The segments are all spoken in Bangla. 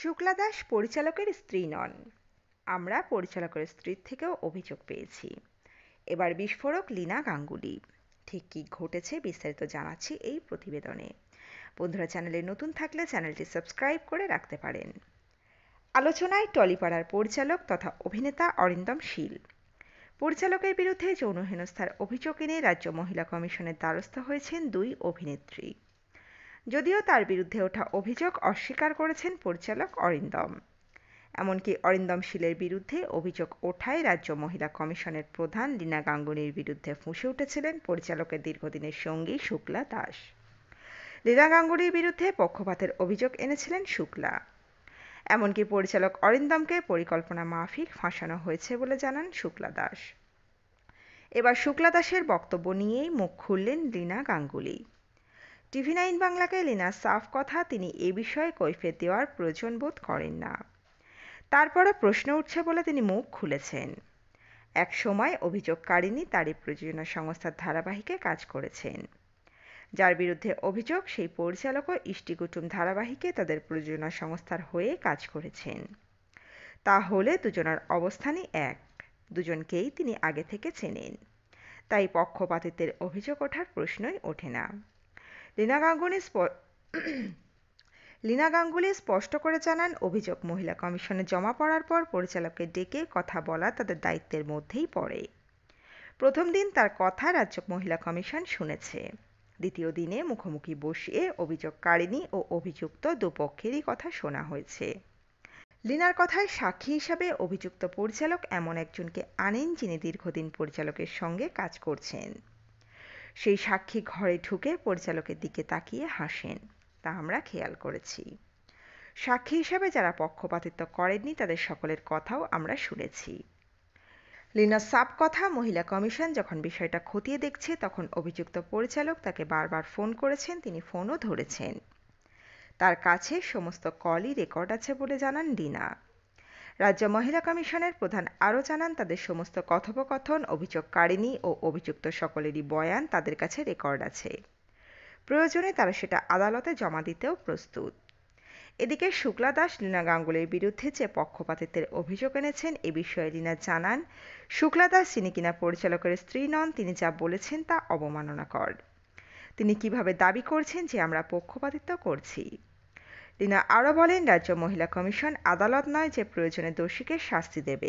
শুক্লা দাস পরিচালকের স্ত্রী নন। আমরা পরিচালকের স্ত্রীর থেকেও অভিযোগ পেয়েছি। এবার বিস্ফোরক লীনা গাঙ্গুলি। ঠিক কী ঘটেছে বিস্তারিত জানাচ্ছি এই প্রতিবেদনে। বন্ধুরা, চ্যানেলে নতুন থাকলে চ্যানেলটি সাবস্ক্রাইব করে রাখতে পারেন। আলোচনায় টলিপাড়ার পরিচালক তথা অভিনেতা অরিন্দম শীল। পরিচালকের বিরুদ্ধে যৌন হেনস্থার অভিযোগ এনে রাজ্য মহিলা কমিশনের দ্বারস্থ হয়েছেন দুই অভিনেত্রী। যদিও তার বিরুদ্ধে ওঠা অভিযোগ অস্বীকার করেছেন পরিচালক অরিন্দম। এমনকি অরিন্দম শীলের বিরুদ্ধে অভিযোগ ওঠায় রাজ্য মহিলা কমিশনের প্রধান লীনা গাঙ্গুলির বিরুদ্ধে ফুঁসে উঠেছিলেন পরিচালকের দীর্ঘদিনের সঙ্গী শুক্লা দাস। লীনা গাঙ্গুলির বিরুদ্ধে পক্ষপাতের অভিযোগ এনেছিলেন শুক্লা। এমনকি পরিচালক অরিন্দমকে পরিকল্পনা মাফিক ফাঁসানো হয়েছে বলে জানান শুক্লা দাস। এবার শুক্লা দাসের বক্তব্য নিয়েই মুখ খুললেন লীনা গাঙ্গুলি। TV9 বাংলাকে লীনার সাফ কথা, তিনি এ বিষয়ে কৈফিয়ত দেওয়ার প্রয়োজন বোধ করেন না। তারপরও প্রশ্ন উঠছে বলে তিনি মুখ খুলেছেন। এক সময় অভিযোগকারিণী তারই প্রযোজনা সংস্থার ধারাবাহিকে কাজ করেছেন। যার বিরুদ্ধে অভিযোগ সেই পরিচালকও ইষ্টিকুটুম ধারাবাহিকে তাদের প্রযোজনা সংস্থার হয়ে কাজ করেছেন। তাহলে দুজনের অবস্থানই এক, দুজনকেই তিনি আগে থেকে চেনেন। তাই পক্ষপাতিত্বের অভিযোগ ওঠার প্রশ্নই ওঠে না। লীনা গাঙ্গুলি স্পষ্ট করে জানান, অভিযোগ মহিলা কমিশনে জমা পড়ার পর পরিচালককে ডেকে কথা বলা তাদের দায়িত্বের মধ্যেই পড়ে। প্রথম দিন তার কথা রাজ্য মহিলা কমিশন শুনেছে। দ্বিতীয় দিনে মুখোমুখি বসিয়ে অভিযোগকারিণী ও অভিযুক্ত দুপক্ষেরই কথা শোনা হয়েছে। লীনার কথায় সাক্ষী হিসাবে অভিযুক্ত পরিচালক এমন একজনকে আনেন যিনি দীর্ঘদিন পরিচালকের সঙ্গে কাজ করছেন। সেই সাক্ষী ঘরে ঢুকে পরিচালকের দিকে তাকিয়ে হাসেন, তা আমরা খেয়াল করেছি। সাক্ষী হিসাবে যারা পক্ষপাতিত্ব করেননি তাদের সকলের কথাও আমরা শুনেছি। লীনার সাপ কথা, মহিলা কমিশন যখন বিষয়টা খতিয়ে দেখছে তখন অভিযুক্ত পরিচালক তাকে বারবার ফোন করেছেন, তিনি ফোনও ধরেছেন। তার কাছে সমস্ত কলই রেকর্ড আছে বলে জানান লীনা। রাজ্য মহিলা কমিশনের প্রধান আরও জানান, তাদের সমস্ত কথোপকথন, অভিযোগকারিণী ও অভিযুক্ত সকলেরই বয়ান তাদের কাছে রেকর্ড আছে। প্রয়োজনে তারা সেটা আদালতে জমা দিতেও প্রস্তুত। এদিকে শুক্লা দাস লীনা গাঙ্গুলির বিরুদ্ধে যে পক্ষপাতিত্বের অভিযোগ এনেছেন এ বিষয়ে লীনা জানান, শুক্লা দাস যিনি কিনা পরিচালকের স্ত্রী নন, তিনি যা বলেছেন তা অবমাননাকর। তিনি কিভাবে দাবি করছেন যে আমরা পক্ষপাতিত্ব করছি। লীনা আরও বলেন, রাজ্য মহিলা কমিশন আদালত নয় যে প্রয়োজনে দোষীকে শাস্তি দেবে,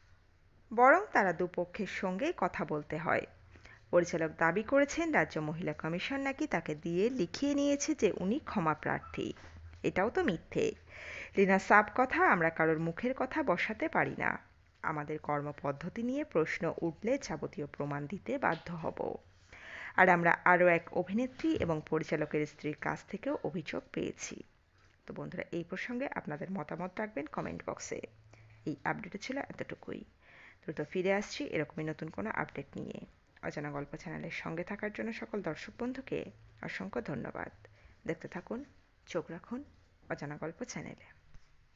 বরং তারা দুপক্ষের সঙ্গেই কথা বলতে হয়। পরিচালক দাবি করেছেন রাজ্য মহিলা কমিশন নাকি তাকে দিয়ে লিখিয়ে নিয়েছে যে উনি ক্ষমা প্রার্থী। এটাও তো মিথ্যে। লীনার সাপ কথা, আমরা কারোর মুখের কথা বসাতে পারি না। আমাদের কর্মপদ্ধতি নিয়ে প্রশ্ন উঠলে যাবতীয় প্রমাণ দিতে বাধ্য হব। আর আমরা আরও এক অভিনেত্রী এবং পরিচালকের স্ত্রীর কাছ থেকেও অভিযোগ পেয়েছি। তো বন্ধুরা, এই প্রসঙ্গে আপনাদের মতামত রাখবেন কমেন্ট বক্সে। এই আপডেটে ছিল এতটুকুই। দ্রুত ফিরে আসছি এরকমই নতুন কোনো আপডেট নিয়ে। অজানা গল্প চ্যানেলের সঙ্গে থাকার জন্য সকল দর্শক বন্ধুকে অসংখ্য ধন্যবাদ। দেখতে থাকুন, চোখ রাখুন অজানা গল্প চ্যানেলে।